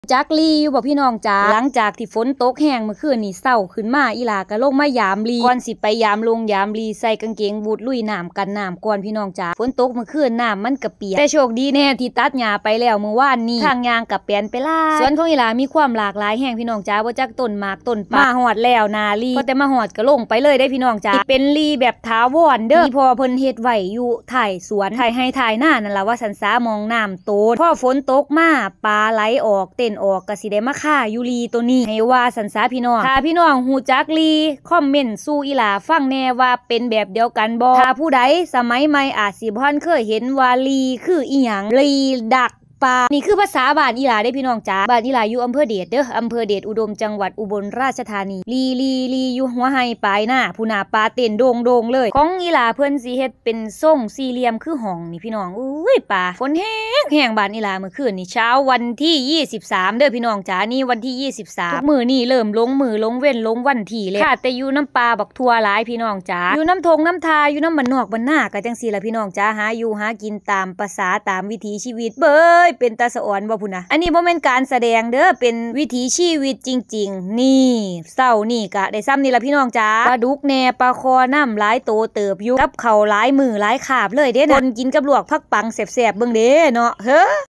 จักลีอยู่บ่พี่น้องจ๋าหลังจากที่ฝนตกแห้งเมื่อคืนนี่เช้าขึ้นมาอีหลาก็ลงมายามลีก่อนสิไปยามลงยามลีใส่กางเกงบูทลุยน้ำกันน้ำก่อนพี่น้องจ๋าฝนตกเมื่อคืนน้ำมันก็เปียกแต่โชคดีแน่ที่ตัดหญ้าไปแล้วเมื่อวานนี้ทางยางกับแปลนไปล่าสวนของอีหลามีความหลากหลายแห้งพี่น้องจ๋าบ่จักต้นหมากต้นปามาฮอดแล้วนาลีก็แต่มาฮอดก็ลงไปเลยได้พี่น้องจ๋าเป็นลีแบบถาวรเด้อที่พอเพิ่นเฮ็ดไว้อยู่ถ่ายสวนถ่ายให้ถ่ายหน้านั่นล่ะว่าสันสามองน้ำโตนพอฝนตกมาปลาไหลออกเต้นออกก็สิได้มาค่าอยู่ลีตัวนี้ให้ว่าสันสาพี่น้องถ้าพี่น้องฮู้จักลีคอมเมนต์สู่อีหลาฟังแน่ว่าเป็นแบบเดียวกันบ่ถ้าผู้ใดสมัยใหม่อาจสิบ่ทันเคยเห็นว่าลีคืออีหยังลีดักปลานี่คือภาษาบ้านอีหลาได้พี่น้องจ๋าบ้านอีหลาอยู่อำเภอเดชเด้ออำเภอเดชอุดมจังหวัดอุบลราชธานีลีอยู่หัวไห้ปลายหน้าผู้หน้าปลาเต้นโด่งเลยของอีหลาเพิ่นสิเฮ็ดเป็นทรงสี่เหลี่ยมคือห้องนี่พี่น้องอุ้ยปลาฝนแห้งบ้านอีหลาเมื่อคืนนี่เช้าวันที่23เด้อพี่น้องจ๋านี่วันที่23ทุกมื้อนี่เริ่มลงมือลงเว้นลงวันที่แล้วค่ะแต่อยู่น้ำปลาบักทั่วหลายพี่น้องจ๋าอยู่น้ำทงน้ำทาอยู่น้ำบ้านนอกบ้านนาก็จังซี่ล่ะพี่น้องจ๋าหาอยู่หากินตามภาษาตามวิถีชีวิตเบ้ยเป็นตาสะอ่อนบ่พุ่นนะอันนี้บ่แม่นการแสดงเด้อเป็นวิถีชีวิตจริงๆนี่เช้านี่ก็ได้ซ้ำนี่ล่ะพี่น้องจ๋าปลาดุกแหน่ปลาคอน้ำหลายโตเติบอยู่กับข้าวหลายมือหลายคาบเลยเด้นะคนกินกับลวกผักปังแซ่บๆเบิ่งเด้เนาะเฮ้อ